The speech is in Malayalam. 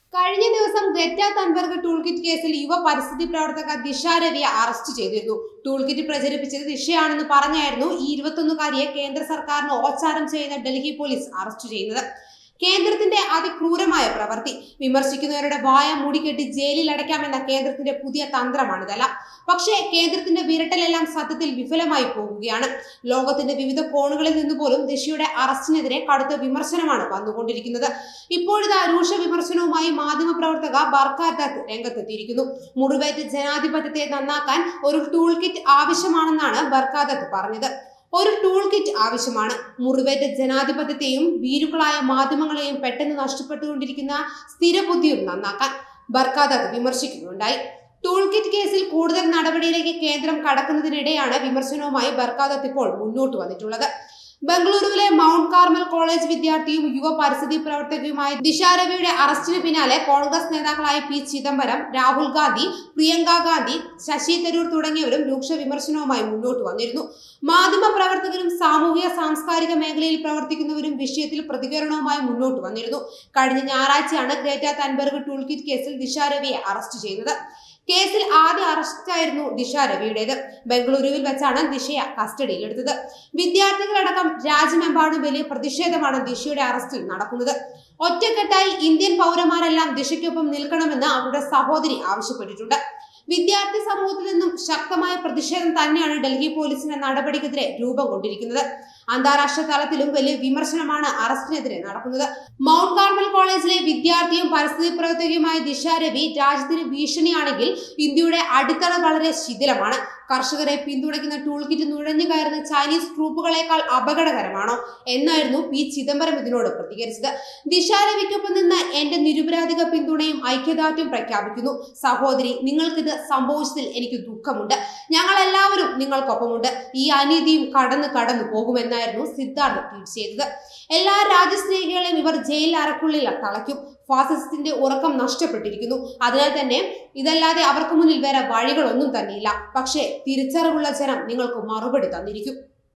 കഴിഞ്ഞ ദിവസം ഗ്രെറ്റ തൻബർഗ് ടൂൾ കിറ്റ് കേസിൽ യുവ പരിസ്ഥിതി പ്രവർത്തക ദിശ രവിയെ അറസ്റ്റ് ചെയ്തിരുന്നു. ടൂൾ കിറ്റ് പ്രചരിപ്പിച്ചത് ദിശയാണെന്ന് പറഞ്ഞായിരുന്നു ഈ 21-കാരിയെ കേന്ദ്ര സർക്കാരിന് ഓച്ചാരം ചെയ്യുന്ന ഡൽഹി പോലീസ് അറസ്റ്റ് ചെയ്യുന്നത്. കേന്ദ്രത്തിന്റെ അതിക്രൂരമായ പ്രവൃത്തി വിമർശിക്കുന്നവരുടെ വായ മൂടിക്കെട്ടി ജയിലിൽ അടയ്ക്കാമെന്ന കേന്ദ്രത്തിന്റെ പുതിയ തന്ത്രമാണിതല്ല. പക്ഷേ കേന്ദ്രത്തിന്റെ വിരട്ടലെല്ലാം സത്യത്തിൽ വിഫലമായി പോകുകയാണ്. ലോകത്തിന്റെ വിവിധ കോണുകളിൽ നിന്ന് പോലും ദിശയുടെ അറസ്റ്റിനെതിരെ കടുത്ത വിമർശനമാണ് വന്നുകൊണ്ടിരിക്കുന്നത്. ഇപ്പോഴിതാ രൂക്ഷ വിമർശനവുമായി മാധ്യമപ്രവർത്തക ബർഖ ദത്ത് രംഗത്തെത്തിയിരിക്കുന്നു. മുറിവേറ്റ ജനാധിപത്യത്തെ നന്നാക്കാൻ ഒരു ടൂൾ കിറ്റ് ആവശ്യമാണെന്നാണ് ബർഖ ദത്ത് പറഞ്ഞത്. ഒരു ടൂൾ കിറ്റ് ആവശ്യമാണ്. മുറിവേറ്റ ജനാധിപത്യത്തെയും ഭീരുക്കളായ മാധ്യമങ്ങളെയും പെട്ടെന്ന് നഷ്ടപ്പെട്ടുകൊണ്ടിരിക്കുന്ന സ്ഥിരബുദ്ധിയും നന്നാക്കാൻ ബർഖ ദത്ത് വിമർശിക്കുന്നുണ്ടായി. ടൂൾ കിറ്റ് കേസിൽ കൂടുതൽ നടപടിയിലേക്ക് കേന്ദ്രം കടക്കുന്നതിനിടെയാണ് വിമർശനവുമായി ബർഖ ദത്ത് ഇപ്പോൾ മുന്നോട്ട് വന്നിട്ടുള്ളത്. ബംഗളൂരുവിലെ മൗണ്ട് കാർമൽ കോളേജ് വിദ്യാർത്ഥിയും യുവ പരിസ്ഥിതി പ്രവർത്തകയുമായ ദിശ രവിയുടെ അറസ്റ്റിന് പിന്നാലെ കോൺഗ്രസ് നേതാക്കളായ പി ചിദംബരം, രാഹുൽ ഗാന്ധി, പ്രിയങ്ക ഗാന്ധി, ശശി തരൂർ തുടങ്ങിയവരും രൂക്ഷ വിമർശനവുമായി മുന്നോട്ട് വന്നിരുന്നു. മാധ്യമ പ്രവർത്തകരും സാമൂഹിക സാംസ്കാരിക മേഖലയിൽ പ്രവർത്തിക്കുന്നവരും വിഷയത്തിൽ പ്രതികരണവുമായി മുന്നോട്ട് വന്നിരുന്നു. കഴിഞ്ഞ ഞായറാഴ്ചയാണ് ഗ്രെറ്റ തൻബർഗ് ടൂൾ കിറ്റ് കേസിൽ ദിശ രവിയെ അറസ്റ്റ് ചെയ്തത്. കേസിൽ ആദ്യ അറസ്റ്റായിരുന്നു ദിശ രവിയുടേത്. ബംഗളൂരുവിൽ വെച്ചാണ് ദിശയെ കസ്റ്റഡിയിലെടുത്തത്. വിദ്യാർത്ഥികളടക്കം രാജ്യമെമ്പാടും വലിയ പ്രതിഷേധമാണ് ദിശയുടെ അറസ്റ്റിൽ നടക്കുന്നത്. ഒറ്റക്കെട്ടായി ഇന്ത്യൻ പൗരന്മാരെല്ലാം ദിശയ്ക്കൊപ്പം നിൽക്കണമെന്ന് അവരുടെ സഹോദരി ആവശ്യപ്പെട്ടിട്ടുണ്ട്. വിദ്യാർത്ഥി സമൂഹത്തിൽ നിന്നും ശക്തമായ പ്രതിഷേധം തന്നെയാണ് ഡൽഹി പോലീസിന്റെ നടപടിക്കെതിരെ രൂപം കൊണ്ടിരിക്കുന്നത്. അന്താരാഷ്ട്ര തലത്തിലും വലിയ വിമർശനമാണ് അറസ്റ്റിനെതിരെ നടക്കുന്നത്. മൗണ്ട് കാർമൽ കോളേജിലെ വിദ്യാർത്ഥിയും പരിസ്ഥിതി പ്രവർത്തകയുമായ ദിശ രവി രാജ്യത്തിന് ഭീഷണിയാണെങ്കിൽ ഇന്ത്യയുടെ അടിത്തറ വളരെ ശിഥിലമാണ്. കർഷകരെ പിന്തുണയ്ക്കുന്ന ടൂൾ കിറ്റ് നുഴഞ്ഞു കയറുന്ന ചൈനീസ് ട്രൂപ്പുകളെക്കാൾ അപകടകരമാണോ എന്നായിരുന്നു പി ചിദംബരം ഇതിനോട് പ്രതികരിച്ചത്. ദിശ രവിക്കൊപ്പം നിന്ന് എന്റെ നിരുപരാധിക പിന്തുണയും ഐക്യദാർഢ്യം പ്രഖ്യാപിക്കുന്നു. സഹോദരി, നിങ്ങൾക്കിത് സംഭവിച്ചതിൽ എനിക്ക് ദുഃഖമുണ്ട്. ഞങ്ങളെല്ലാവരും നിങ്ങൾക്കൊപ്പമുണ്ട്. ഈ അനീതിയും കടന്നു പോകുമെന്നായിരുന്നു സിദ്ധാർത്ഥ് ട്വീറ്റ് ചെയ്തത്. എല്ലാ രാജ്യസ്നേഹികളെയും ഇവർ ജയിൽ അറക്കുള്ളിൽ തളയ്ക്കും. ഫാസിസത്തിന്റെ ഉറക്കം നഷ്ടപ്പെട്ടിരിക്കുന്നു. അതിനാൽ തന്നെ ഇതല്ലാതെ അവർക്ക് മുന്നിൽ വേറെ വഴികളൊന്നും തന്നെയില്ല. പക്ഷേ തിരിച്ചറിവുള്ള ജനം നിങ്ങൾക്ക് മറുപടി തന്നിരിക്കും.